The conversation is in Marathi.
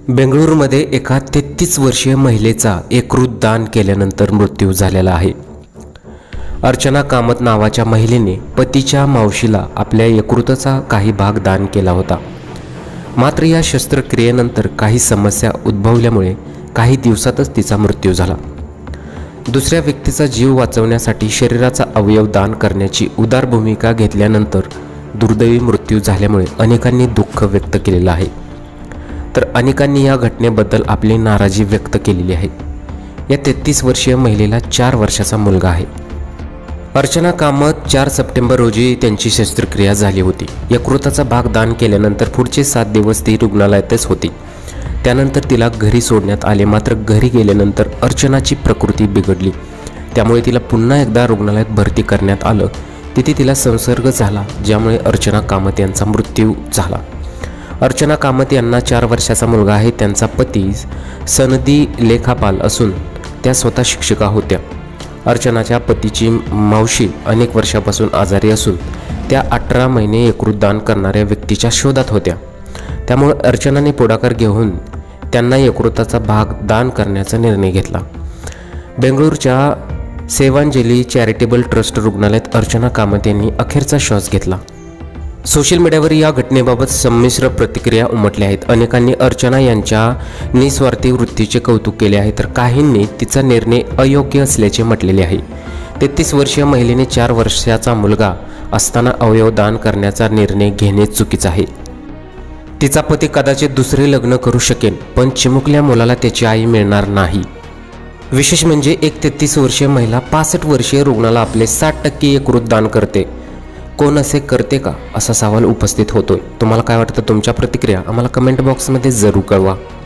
बेंगळुरूमध्ये एका 33 वर्षीय महिलेचा यकृत दान केल्यानंतर मृत्यू झालेला आहे। अर्चना कामत नावाच्या महिलेने पतीच्या मावशीला आपल्या यकृताचा काही भाग दान केला होता। मात्र या शस्त्रक्रियेनंतर काही समस्या उद्भवल्यामुळे काही दिवसातच तिचा मृत्यू झाला। दुसऱ्या व्यक्तीचा जीव वाचवण्यासाठी शरीराचा अवयव दान करण्याची उदार भूमिका घेतल्यानंतर दुर्दैवी मृत्यू झाल्यामुळे अनेकांनी दुःख व्यक्त केलेलं आहे। तर अनेकांनी या घटनेबद्दल आपली नाराजी व्यक्त केलेली आहे। या 33 वर्षीय महिलेला 4 वर्षाचा मुलगा आहे। अर्चना कामत 4 सप्टेंबर रोजी त्यांची शस्त्रक्रिया झाली होती। यकृताचा भाग दान केल्यानंतर पुढचे 7 दिवस ती रुग्णालयातच होती। त्यानंतर तिला घरी सोडण्यात आले। मात्र घरी गेल्यानंतर अर्चनाची प्रकृती बिघडली, त्यामुळे तिला पुन्हा एकदा रुग्णालयात भरती करण्यात आलं। तिथे तिला संसर्ग झाला, ज्यामुळे अर्चना कामत यांचा मृत्यू झाला। अर्चना कामत यांना 4 वर्षाचा मुलगा आहे। त्यांचा पती सनदी लेखापाल असून त्या स्वतः शिक्षिका होत्या। अर्चनाच्या पतीची मावशी अनेक वर्षापासून आजारी असून त्या 18 महिने यकृत दान करणाऱ्या व्यक्तीच्या शोधात होत्या। त्यामुळे अर्चनाने पुढाकार घेऊन त्यांना यकृताचा भाग दान करण्याचा निर्णय घेतला। बेंगळुरूच्या सेवांजली चॅरिटेबल ट्रस्ट रुग्णालयात अर्चना कामत यांनी अखेरचा श्वास घेतला। सोशल मीडियावर या घटनेबाबत संमिश्र प्रतिक्रिया उमटल्या आहेत। अनेकांनी अर्चना यांच्या निस्वार्थी वृत्तीचे कौतुक केले आहे, तर काहींनी तिचा निर्णय अयोग्य असल्याचे म्हटलेले आहे। 33 वर्षीय महिलेने 4 वर्षाचा मुलगा असताना अवयव दान करण्याचा निर्णय घेणे चुकीचे आहे। तिचा पती कदाचित दुसरे लग्न करू शकेल, पण चिमुकल्या मुलाला त्याची आई मिळणार नाही। विशेष म्हणजे एक 33 वर्षीय महिला 65 वर्षीय रुग्णाला आपले 60% यकृत दान करते। कोण असे करते का, असा सवाल उपस्थित होतोय। तुम्हाला काय वाटतं? तुमच्या प्रतिक्रिया आम्हाला कमेंट बॉक्समध्ये जरूर कळवा।